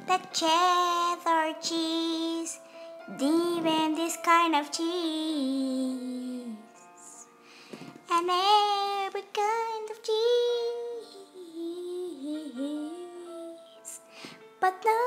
the cheddar cheese, even this kind of cheese, and every kind of cheese. But no